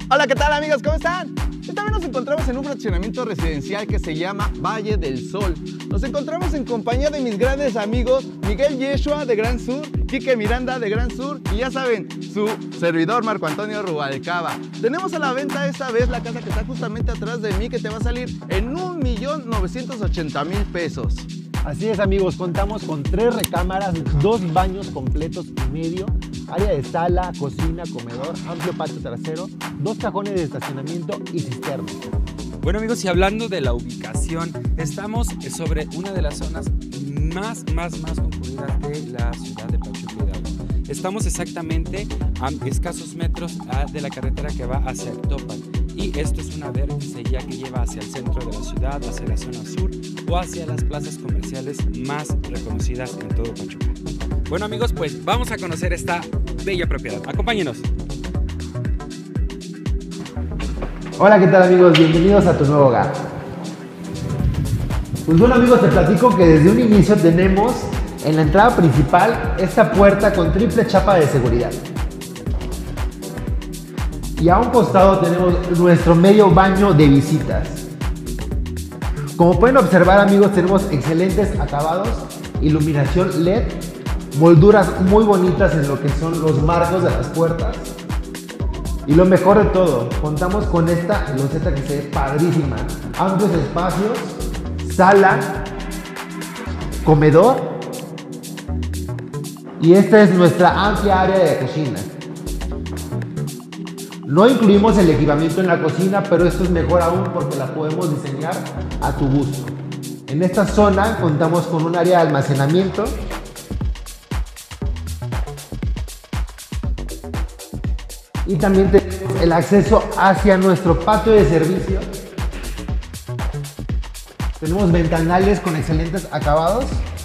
Hola, ¿qué tal amigos? ¿Cómo están? Esta vez nos encontramos en un fraccionamiento residencial que se llama Valle del Sol. Nos encontramos en compañía de mis grandes amigos Miguel Yeshua de Gran Sur, Quique Miranda de Gran Sur y ya saben, su servidor Marco Antonio Rubalcaba. Tenemos a la venta esta vez la casa que está justamente atrás de mí, que te va a salir en 1,980,000 pesos. Así es amigos, contamos con 3 recámaras, 2 baños completos y medio, área de sala, cocina, comedor, amplio patio trasero, 2 cajones de estacionamiento y cisterna. Bueno amigos, y hablando de la ubicación, estamos sobre una de las zonas más concurridas de la ciudad de Pachuca Hidalgo. Estamos exactamente a escasos metros de la carretera que va hacia Actopan. Y esto es una vértice ya que lleva hacia el centro de la ciudad, hacia la zona sur o hacia las plazas comerciales más reconocidas en todo Pachuca. Bueno amigos, pues vamos a conocer esta bella propiedad. Acompáñenos. Hola, ¿qué tal amigos? Bienvenidos a tu nuevo hogar. Pues bueno amigos, te platico que desde un inicio tenemos en la entrada principal esta puerta con triple chapa de seguridad. Y a un costado tenemos nuestro medio baño de visitas. Como pueden observar amigos, tenemos excelentes acabados, iluminación LED, molduras muy bonitas en lo que son los marcos de las puertas. Y lo mejor de todo, contamos con esta loseta que se ve padrísima. Amplios espacios, sala, comedor. Y esta es nuestra amplia área de cocina. No incluimos el equipamiento en la cocina, pero esto es mejor aún porque la podemos diseñar a tu gusto. En esta zona contamos con un área de almacenamiento y también tenemos el acceso hacia nuestro patio de servicio. Tenemos ventanales con excelentes acabados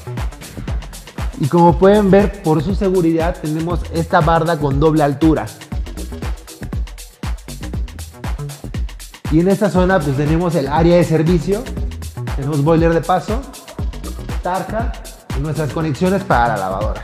y como pueden ver, por su seguridad tenemos esta barda con doble altura. Y en esta zona pues tenemos el área de servicio, tenemos boiler de paso, tarja y nuestras conexiones para la lavadora.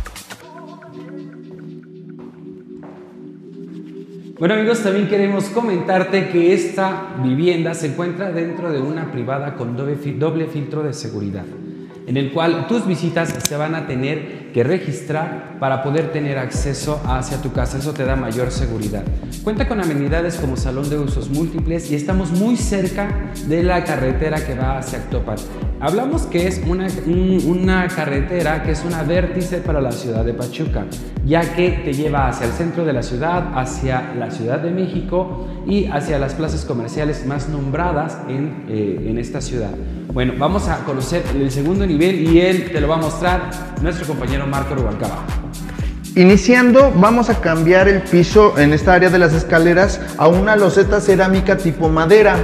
Bueno amigos, también queremos comentarte que esta vivienda se encuentra dentro de una privada con doble filtro de seguridad, en el cual tus visitas se van a tener que registrar para poder tener acceso hacia tu casa. Eso te da mayor seguridad. Cuenta con amenidades como salón de usos múltiples y estamos muy cerca de la carretera que va hacia Actopan. Hablamos que es una carretera que es una vértice para la ciudad de Pachuca, ya que te lleva hacia el centro de la ciudad, hacia la Ciudad de México y hacia las plazas comerciales más nombradas en esta ciudad. Bueno, vamos a conocer el segundo nivel y él te lo va a mostrar nuestro compañero Marco Rubalcaba. Iniciando, vamos a cambiar el piso en esta área de las escaleras a una loseta cerámica tipo madera.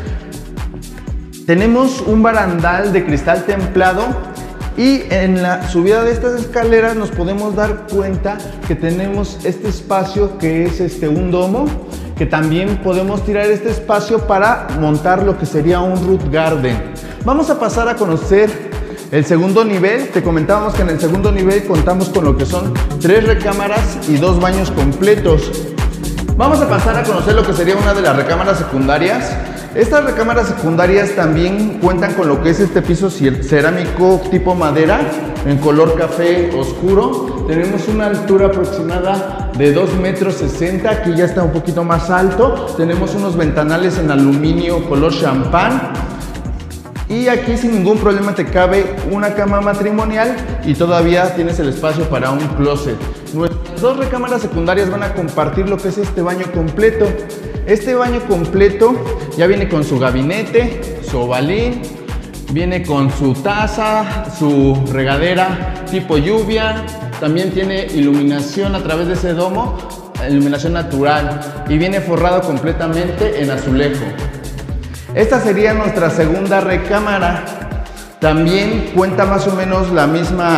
Tenemos un barandal de cristal templado y en la subida de estas escaleras nos podemos dar cuenta que tenemos este espacio que es un domo, que también podemos tirar este espacio para montar lo que sería un root garden. Vamos a pasar a conocer el segundo nivel. Te comentábamos que en el segundo nivel contamos con lo que son 3 recámaras y 2 baños completos. Vamos a pasar a conocer lo que sería una de las recámaras secundarias. Estas recámaras secundarias también cuentan con lo que es este piso cerámico tipo madera en color café oscuro. Tenemos una altura aproximada de 2,60 metros, aquí ya está un poquito más alto. Tenemos unos ventanales en aluminio color champán. Y aquí sin ningún problema te cabe una cama matrimonial y todavía tienes el espacio para un closet. Nuestras 2 recámaras secundarias van a compartir lo que es este baño completo. Este baño completo ya viene con su gabinete, su ovalín, viene con su taza, su regadera tipo lluvia, también tiene iluminación a través de ese domo, iluminación natural, y viene forrado completamente en azulejo. Esta sería nuestra segunda recámara. También cuenta más o menos las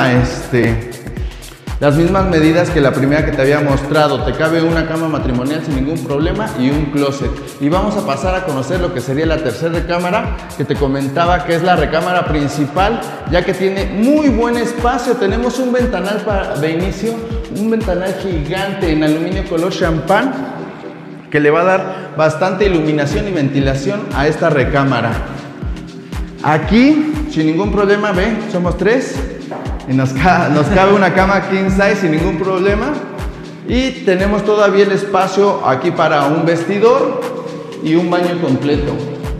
mismas medidas que la primera que te había mostrado. Te cabe una cama matrimonial sin ningún problema y un closet. Y vamos a pasar a conocer lo que sería la tercera recámara, que te comentaba que es la recámara principal, ya que tiene muy buen espacio. Tenemos un ventanal de inicio, un ventanal gigante en aluminio color champán. que le va a dar bastante iluminación y ventilación a esta recámara. Aquí, sin ningún problema, ve, somos 3 y nos cabe una cama king size sin ningún problema. Y tenemos todavía el espacio aquí para un vestidor y un baño completo.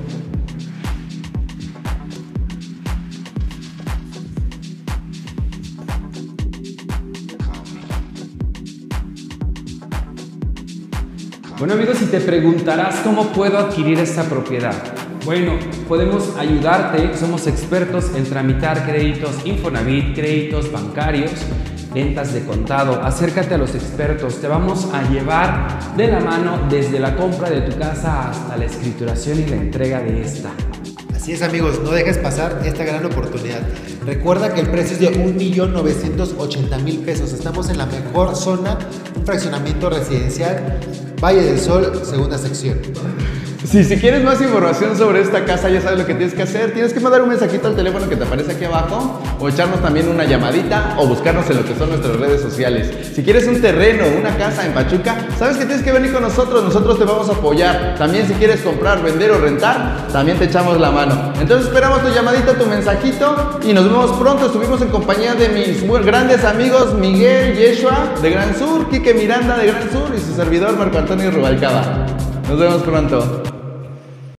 Bueno amigos, si te preguntarás cómo puedo adquirir esta propiedad. Bueno, podemos ayudarte, somos expertos en tramitar créditos Infonavit, créditos bancarios, ventas de contado. Acércate a los expertos, te vamos a llevar de la mano desde la compra de tu casa hasta la escrituración y la entrega de esta. Así es amigos, no dejes pasar esta gran oportunidad. Recuerda que el precio es de 1.980.000 pesos. Estamos en la mejor zona, un fraccionamiento residencial, Valle del Sol, segunda sección. Si quieres más información sobre esta casa, ya sabes lo que tienes que hacer. Tienes que mandar un mensajito al teléfono que te aparece aquí abajo, o echarnos también una llamadita, o buscarnos en lo que son nuestras redes sociales. Si quieres un terreno, una casa en Pachuca, sabes que tienes que venir con nosotros. Nosotros te vamos a apoyar. También si quieres comprar, vender o rentar, también te echamos la mano. Entonces esperamos tu llamadita, tu mensajito, y nos vemos pronto. Estuvimos en compañía de mis muy grandes amigos Miguel Yeshua de Gran Sur, Quique Miranda de Gran Sur y su servidor Marco Antonio Rubalcaba. Nos vemos pronto.